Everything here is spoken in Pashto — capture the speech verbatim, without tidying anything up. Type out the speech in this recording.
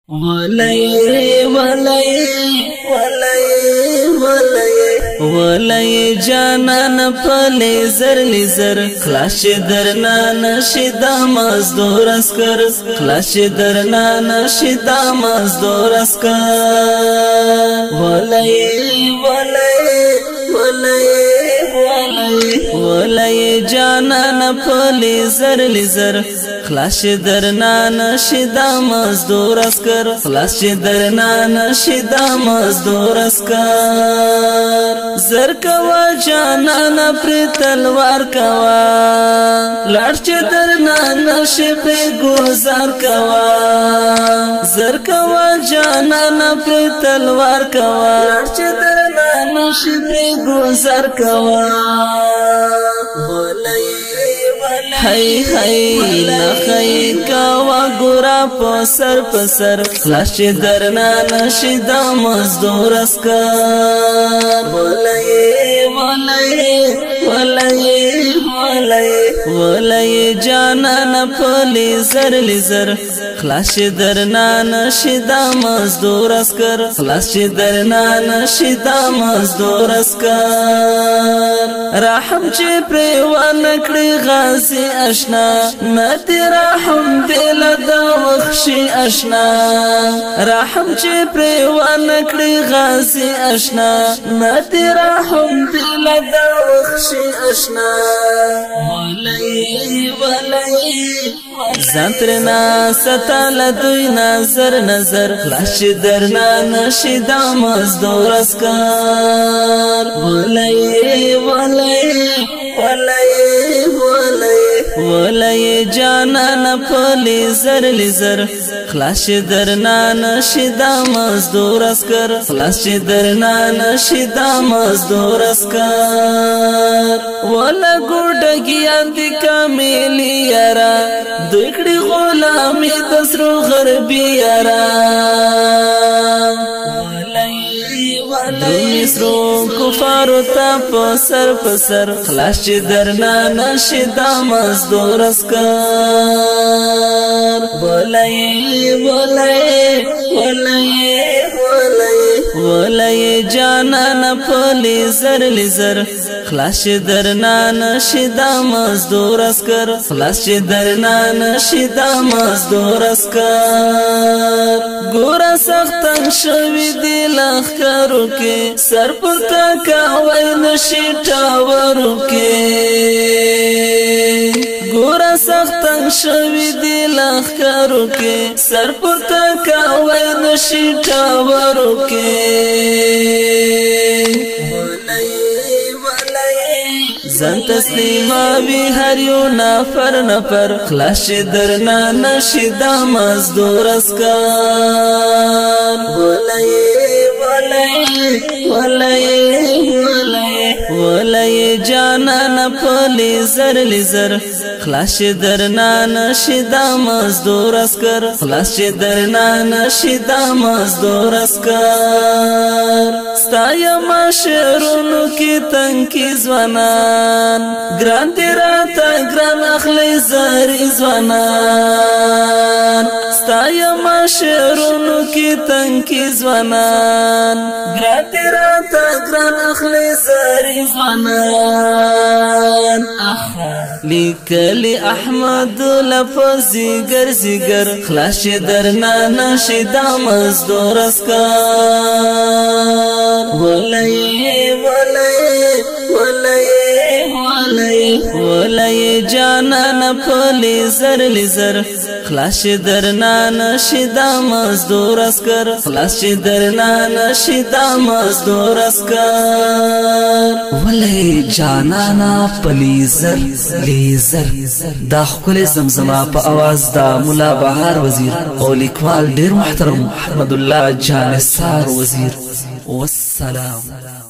ولای ولای ولای ولای ولای جانان پلی زر لزر خلاش درنا نشدا مزدور اسکر خلاش درنا نشدا مزدور اسکر ولای ولای ولای ولای جانان پلی زر لزر خلاش درنا نشدا مزدور اسکر خلاش درنا نشدا مزدور اسکر زر کوا جانانا پر تلوار کوا لړچ درنا نشي په گزار کوا زر کوا جانانا پر تلوار کوا لړچ درنا نشي په گزار کوا هاي هاي لخي کوا ګورا په سر په سر خلاص درنا نشدا مزدور اسکر ولای ولای ولای ولای ولای جانان پلی زر لزر خلاص درنا نشدا مزدور اسکر خلاص درنا نشدا مزدور اسکر رحم چې پر ونکړي غازي اشنا مت رحم دل دا وخشي اشنا رحم چې پر ونکړي غازي اشنا مت رحم دل دا وخشي اشنا ولای ولای زنترنا ستال دوی نظر نظر خلاص درنا نشدا مزدور اسکر ولای ولای ولای ولای جانان پلی زر لزر خلاص درنا نشدا مزدور اسکر خلاص درنا نشدا مزدور اسکر ولا ګډګیا د کاملی یارا دوکړي غلامي دسرو غربي یارا مصرو کفارو تا پسر پسر خلاص چی درنا نشدا مزدور اسکر ولای ولای ولای ولای جانان پلی زر لزر خلاص درنا نشدا مزدور اسکر خلاص درنا نشدا مزدور اسکر ګورا سختن شوی دی لخرو کې سر پتا کاوی نشی ټاورو کې ګورا سختن شوی دی لخرو کې سر پتا کاوی نشی ټاورو کې زن تسلیماوی هر یو نفر نفر خلاص درنا نشدا مزدور اسکر ولای ولای ولای ولای جانان پلی زر لزر خلاص درنا نشدا مزدور اسکر خلاص درنا نشدا مزدور اسکر ستایا ماشرونو کی تنکی زوانان گران تیرا تا گران اخلی زاری زوانان ستایا ماشرونو کی تنکی زوانان گران تیرا تا گران اخلی زاری زوانان لیکلی احمد لفظی گر زیگر خلاص درنا نشدا مزدور اسکر ولای ولای ولای ولای ولای جانان پلی زر لزر خلاص درنا نشدا مزدور اسکر خلاص درنا نشدا مزدور اسکر ولای جانانا پلی زر لیزر دا خپل زمزمه په आवाज دا مولا بهار وزیر او لیکوال ډیر محترم محمد الله جان سار وزیر والسلام.